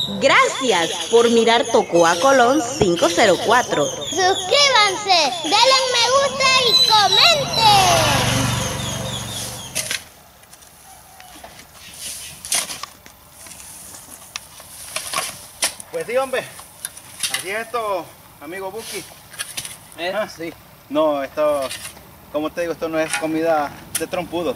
Gracias por mirar Tocoa Colón 504. Suscríbanse, denle me gusta y comenten. Pues sí, hombre. Así es esto, amigo Buki. Sí. No, esto, como te digo, esto no es comida de trompudo.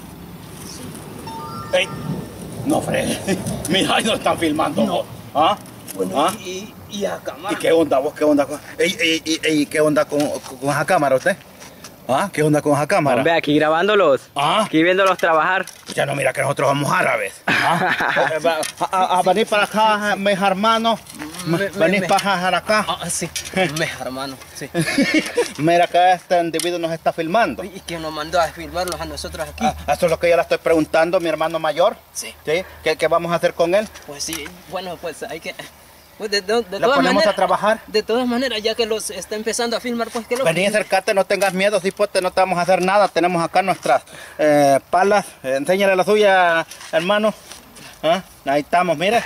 ¡Ey! No fregues. Mira, ahí nos están filmando. No. ¿Ah? Bueno, ¿Ah? y a cámara. ¿Y qué onda vos? ¿Qué onda con, ¿qué onda con esa cámara usted? ¿Ah? ¿Qué onda con esa cámara? Ve aquí grabándolos, ¿Ah? aquí viéndolos trabajar. Ya no mira que nosotros somos árabes. ¿Ah? A venir para acá, mis hermanos. Venir para acá. Sí, hermano, sí. Mira que este individuo nos está filmando. ¿Y quién nos mandó a filmarlos a nosotros aquí? Eso es lo que yo le estoy preguntando, mi hermano mayor. Sí. ¿Sí? ¿Qué vamos a hacer con él? Pues sí, bueno, pues hay que... Pues de ¿Lo todas ponemos maneras, a trabajar? De todas maneras, ya que los está empezando a filmar, pues que lo... Vení, acércate, no tengas miedo, cipote, no te vamos a hacer nada. Tenemos acá nuestras palas. Enséñale la suya, hermano. ¿Ah? Ahí estamos, mire.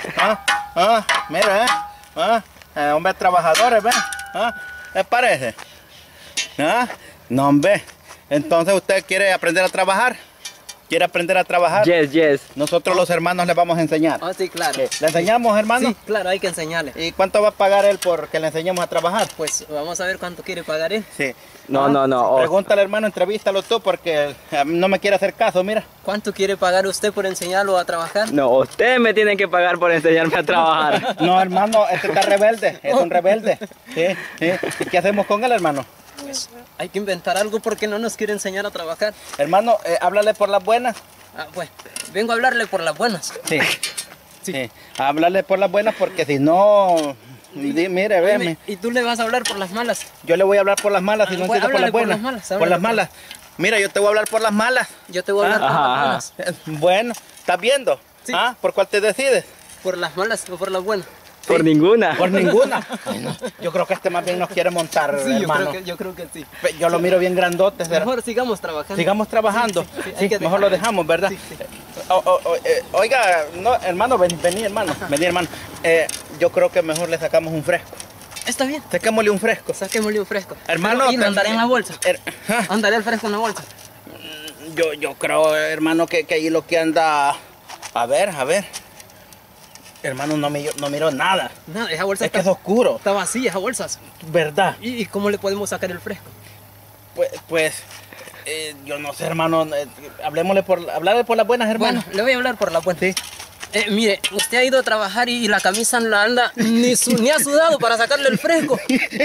Mira, hombres trabajadores, ¿ven? ¿Les parece? No, hombre. Entonces, ¿usted quiere aprender a trabajar? ¿Quiere aprender a trabajar? Yes. Nosotros los hermanos les vamos a enseñar. Sí, claro. ¿Le enseñamos, hermano? Sí, claro, hay que enseñarle. ¿Y cuánto va a pagar él porque le enseñemos a trabajar? Pues vamos a ver cuánto quiere pagar él. Sí. No. Pregúntale, hermano, entrevístalo tú porque no me quiere hacer caso, mira. ¿Cuánto quiere pagar usted por enseñarlo a trabajar? No, ustedes me tienen que pagar por enseñarme a trabajar. No, hermano, este está rebelde, es un rebelde. Sí. ¿Y qué hacemos con él, hermano? Pues hay que inventar algo porque no nos quiere enseñar a trabajar. Hermano, háblale por las buenas. Pues vengo a hablarle por las buenas. Sí. Háblale por las buenas porque si no... Mire, veme. ¿Y tú le vas a hablar por las malas? Yo le voy a hablar por las malas y no entiendo por las buenas. Por las malas. Mira, yo te voy a hablar por las malas. Yo te voy a hablar por las buenas. Bueno, ¿estás viendo? Sí. ¿Por cuál te decides? ¿Por las malas o por las buenas? Sí. Por ninguna. Por ninguna. No. Yo creo que este más bien nos quiere montar, sí, hermano. Yo creo que sí. Yo lo miro bien grandote. Mejor sigamos trabajando. Sigamos trabajando. Sí, Mejor lo dejamos, ¿verdad? Sí. Oiga, no, hermano, vení, hermano. Vení, hermano. Yo creo que mejor le sacamos un fresco. Está bien. Saquémosle un fresco. Saquémosle un fresco. Hermano, ¿Y no andaré en la bolsa? ¿Andaré el fresco en la bolsa? Yo creo, hermano, que ahí lo que anda... A ver. Hermano, no miro nada. Nada, esa bolsa es que es oscuro. Está vacía esa bolsa. ¿Verdad? ¿Y cómo le podemos sacar el fresco? Pues yo no sé, hermano. Hablarle por las buenas, hermano. Bueno, le voy a hablar por las buenas. Sí. Mire, usted ha ido a trabajar y la camisa la anda ni ha sudado para sacarle el fresco.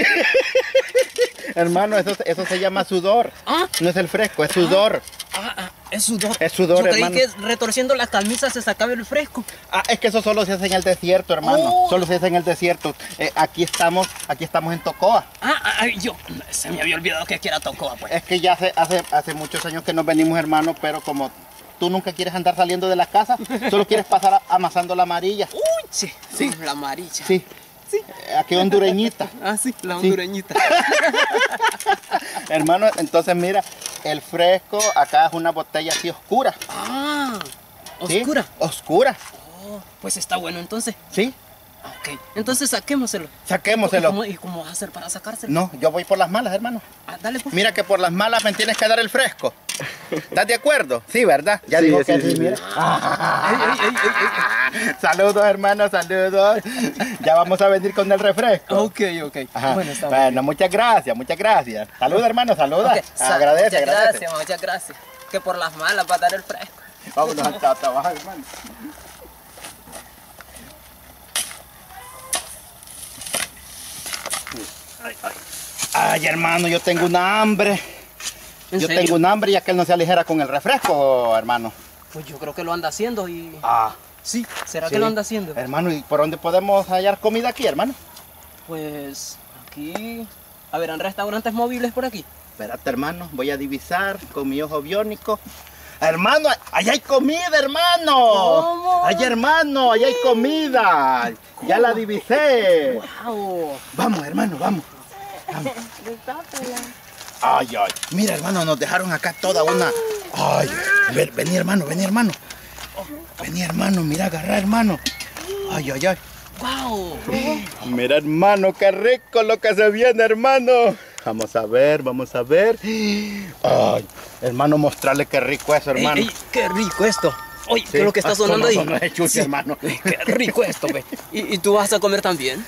Hermano, eso se llama sudor. No es el fresco, es sudor. Es sudor. Es sudor, yo hermano. creí que retorciendo la camisa se sacaba el fresco. Es que eso solo se hace en el desierto, hermano. Solo se hace en el desierto. Aquí estamos en Tocoa. Se me había olvidado que aquí era Tocoa, pues. Es que ya hace muchos años que nos venimos, hermano, pero como tú nunca quieres andar saliendo de la casa, solo quieres pasar amasando la amarilla. Uy, sí, la amarilla. Sí. Aquí hondureñita. Sí, la hondureñita. Hermano, entonces mira, el fresco acá es una botella así oscura. ¿Oscura? ¿Sí? Oscura. Pues está bueno entonces. Sí. Ok, entonces saquémoselo. Saquémoselo. ¿Y cómo vas a hacer para sacárselo? No, yo voy por las malas, hermano. Dale pues. Mira que por las malas me tienes que dar el fresco. ¿Estás de acuerdo? Sí, ¿verdad? Ya dijo que sí, mira. Saludos, hermano, saludos. Ya vamos a venir con el refresco. Ok. Bueno, está bien. Muchas gracias. Saluda, hermano, saluda. Okay. Agradece. Muchas gracias. Que por las malas va a dar el fresco. Vámonos a trabajar, hermano. Ay, hermano, yo tengo una hambre. Yo tengo un hambre ya que él no se aligera con el refresco, hermano. Pues yo creo que lo anda haciendo y... Sí, ¿será sí. que lo anda haciendo? Hermano, ¿y por dónde podemos hallar comida aquí, hermano? Pues aquí... A ver, ¿han restaurantes móviles por aquí? Espérate, hermano, voy a divisar con mi ojo biónico. Hermano, allá hay comida, hermano. ¿Cómo? Allá hay comida. ¿Cómo? Ya la divisé. Wow. Vamos, hermano, vamos. Ay, mira, hermano, nos dejaron acá toda una... Ay, vení, hermano. Vení, hermano, mira, agarra, hermano. Ay. ¡Wow! Mira, hermano, qué rico lo que se viene, hermano. Vamos a ver, vamos a ver. Ay, hermano, mostrarle qué rico es, hermano. Ey, qué rico esto. Oye, Sí. ¿qué es lo que está sonando ahí? Sonó de chuche, hermano. Qué rico esto, ve. ¿Y tú vas a comer también?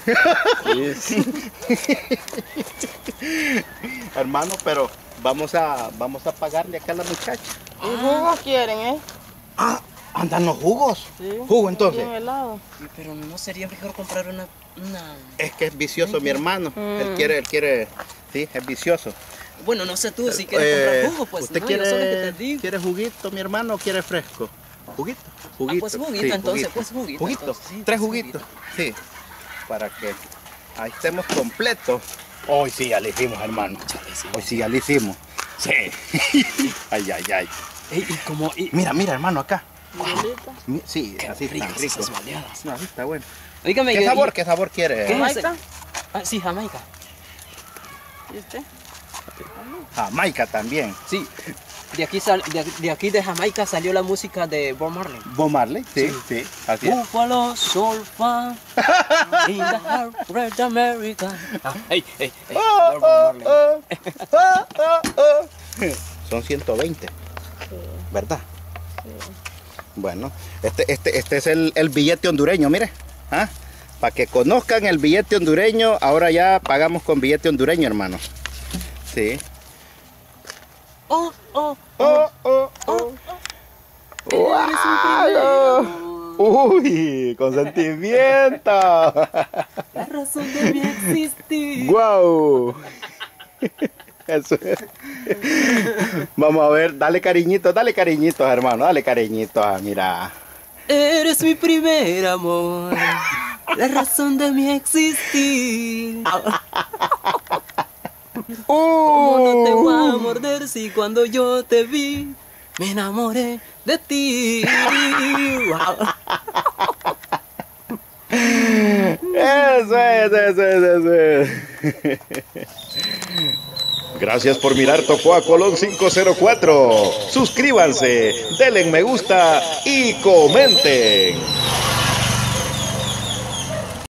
Hermano, pero vamos a pagarle acá a la muchacha. ¿Y jugos quieren, Ah, andan los jugos. Sí. Jugo entonces. Bien helado. Pero no sería mejor comprar una... Es que es vicioso mi hermano. Él quiere, sí, es vicioso. Bueno, no sé tú si quieres comprar jugo, pues. ¿Usted no, yo solo que te quiere, digo. quiere juguito, mi hermano, o quiere fresco? ¿Juguito? Juguito. Pues juguito, entonces, pues juguito. ¿Juguito? Entonces, sí, 3 pues, juguitos. Sí. Para que ahí estemos completos. Hoy sí ya le hicimos, hermano. Hoy sí ya le hicimos. Sí. Ay, ay, ay. Ey, y como... Mira, mira, hermano, acá. Miguelito. Sí, Qué así ricas está rico. esas baleadas. No, así está bueno. Oígame, ¿Qué sabor? ¿Qué sabor quiere? ¿Qué es ¿Jamaica? ese? Ah, sí, Jamaica. ¿Y usted? Jamaica también. Sí. De aquí de Jamaica salió la música de Bob Marley. Bob Marley, sí, sí, así es. Buffalo Soul Fan in the heart of America. Ey, ey, ey. Oh, Bob oh, Marley. oh, oh, oh, oh. Son 120, ¿verdad? Bueno, este es el billete hondureño, mire. ¿Ah? Para que conozcan el billete hondureño, ahora ya pagamos con billete hondureño, hermano. Sí. Oh, oh, Oh, oh, oh. ¡Wow! ¡Uy! ¡Con sentimiento! la razón de mi existir. ¡Guau! Eso es. Vamos a ver, dale cariñitos, hermano, dale cariñitos, mira. Eres mi primer amor, la razón de mi existir. ¿Cómo no te voy a morder si cuando yo te vi me enamoré de ti? Eso es. Gracias por mirar Tocoa Colón 504. Suscríbanse, denle me gusta y comenten.